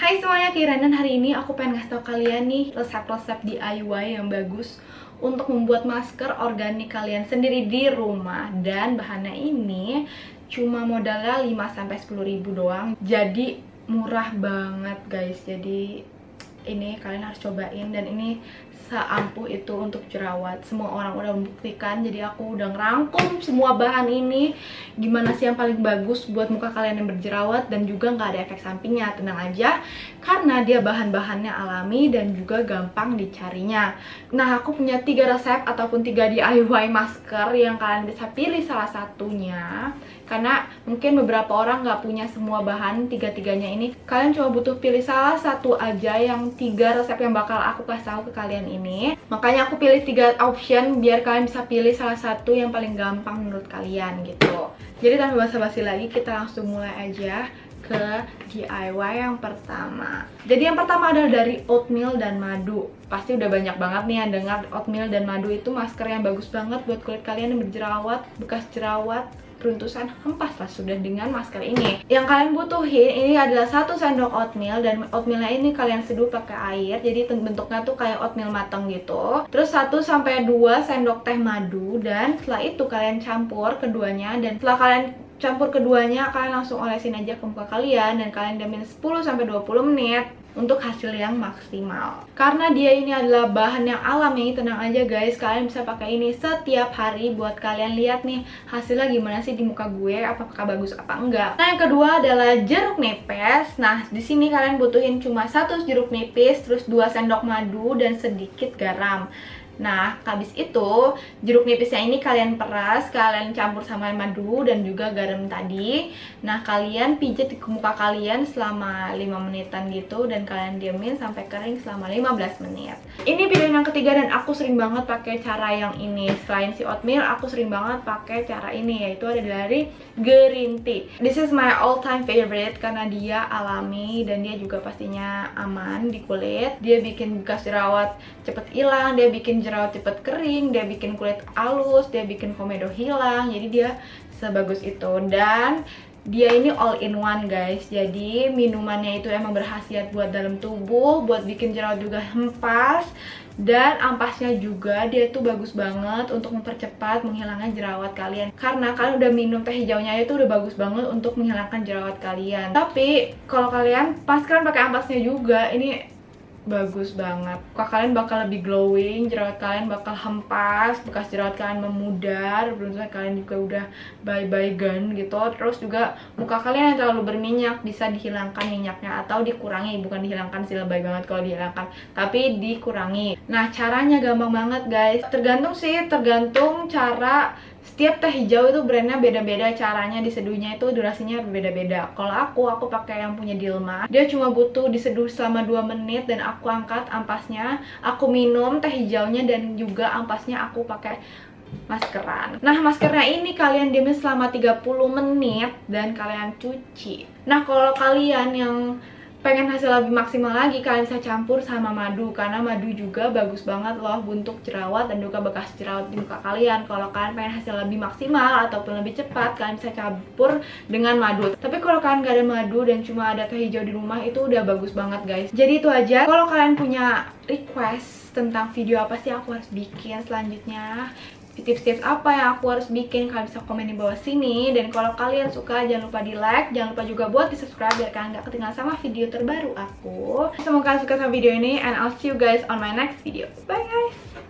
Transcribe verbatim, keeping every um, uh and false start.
Hai semuanya, Kiran, dan hari ini aku pengen ngasih tau kalian nih resep-resep D I Y yang bagus untuk membuat masker organik kalian sendiri di rumah. Dan bahannya ini cuma modalnya lima sampai sepuluh ribu doang. Jadi murah banget guys. Jadi ini kalian harus cobain, dan ini seampuh itu untuk jerawat. Semua orang udah membuktikan, jadi aku udah ngerangkum semua bahan ini gimana sih yang paling bagus buat muka kalian yang berjerawat dan juga nggak ada efek sampingnya. Tenang aja, karena dia bahan-bahannya alami dan juga gampang dicarinya. Nah, aku punya tiga resep ataupun tiga D I Y masker yang kalian bisa pilih salah satunya, karena mungkin beberapa orang nggak punya semua bahan tiga-tiganya ini. Kalian cuma butuh pilih salah satu aja yang tiga resep yang bakal aku kasih tahu ke kalian ini. Makanya aku pilih tiga option biar kalian bisa pilih salah satu yang paling gampang menurut kalian gitu. Jadi tanpa basa-basi lagi, kita langsung mulai aja ke D I Y yang pertama. Jadi yang pertama adalah dari oatmeal dan madu. Pasti udah banyak banget nih yang dengar oatmeal dan madu itu masker yang bagus banget buat kulit kalian yang berjerawat, bekas jerawat, peruntusan, hempaslah sudah dengan masker ini. Yang kalian butuhin ini adalah satu sendok oatmeal, dan oatmealnya ini kalian seduh pakai air. Jadi bentuknya tuh kayak oatmeal matang gitu. Terus satu sampai dua sendok teh madu, dan setelah itu kalian campur keduanya, dan setelah kalian campur keduanya kalian langsung olesin aja ke muka kalian, dan kalian diamin sepuluh sampai dua puluh menit untuk hasil yang maksimal. Karena dia ini adalah bahan yang alami, tenang aja guys, kalian bisa pakai ini setiap hari buat kalian lihat nih hasilnya gimana sih di muka gue, apakah bagus apa enggak. Nah, yang kedua adalah jeruk nipis. Nah, di sini kalian butuhin cuma satu jeruk nipis, terus dua sendok madu dan sedikit garam. Nah, habis itu jeruk nipisnya ini kalian peras, kalian campur sama madu dan juga garam tadi. Nah, kalian pijat di muka kalian selama lima menitan gitu, dan kalian diamin sampai kering selama lima belas menit. Ini pilihan yang ketiga, dan aku sering banget pakai cara yang ini. Selain si oatmeal, aku sering banget pakai cara ini, yaitu ada dari green tea. This is my all time favorite karena dia alami dan dia juga pastinya aman di kulit. Dia bikin bekas jerawat cepet hilang, dia bikin jerawat cepet kering, dia bikin kulit halus, dia bikin komedo hilang. Jadi dia sebagus itu, dan dia ini all in one guys. Jadi minumannya itu emang berkhasiat buat dalam tubuh, buat bikin jerawat juga hempas, dan ampasnya juga dia tuh bagus banget untuk mempercepat menghilangkan jerawat kalian. Karena kalian udah minum teh hijaunya itu udah bagus banget untuk menghilangkan jerawat kalian. Tapi kalau kalian pas kalian pakai ampasnya juga, ini bagus banget. Muka kalian bakal lebih glowing, jerawat kalian bakal hempas, bekas jerawat kalian memudar, beruntung kalian juga udah bye-bye gun gitu. Terus juga muka kalian yang terlalu berminyak bisa dihilangkan minyaknya atau dikurangi, bukan dihilangkan sih, lebay banget kalau dihilangkan, tapi dikurangi. Nah, caranya gampang banget guys. Tergantung sih, tergantung cara. Setiap teh hijau itu brandnya beda-beda, caranya diseduhnya itu durasinya berbeda-beda. Kalau aku, aku pakai yang punya Dilmah. Dia cuma butuh diseduh selama dua menit, dan aku angkat ampasnya, aku minum teh hijaunya, dan juga ampasnya aku pakai maskeran. Nah, maskernya ini kalian diamin selama tiga puluh menit dan kalian cuci. Nah, kalau kalian yang pengen hasil lebih maksimal lagi, kalian bisa campur sama madu, karena madu juga bagus banget loh untuk jerawat dan juga bekas jerawat di muka kalian. Kalau kalian pengen hasil lebih maksimal ataupun lebih cepat, kalian bisa campur dengan madu. Tapi kalau kalian gak ada madu dan cuma ada teh hijau di rumah, itu udah bagus banget guys. Jadi itu aja. Kalau kalian punya request tentang video apa sih aku harus bikin selanjutnya, tips-tips apa yang aku harus bikin, kalian bisa komen di bawah sini. Dan kalau kalian suka, jangan lupa di like, jangan lupa juga buat di subscribe biar kalian gak ketinggalan sama video terbaru aku. Semoga kalian suka sama video ini, and I'll see you guys on my next video. Bye guys.